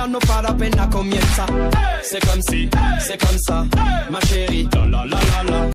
ya no para, apenas comienza. C'est comme si, c'est comme ça, ma chérie. La la la la la.